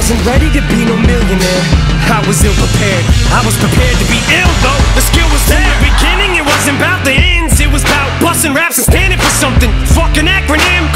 wasn't ready to be no millionaire. I was ill prepared. I was prepared to be ill though. The skill was there. In the beginning, it wasn't about the ends. It was about busting raps and standing for something. Fucking acronym.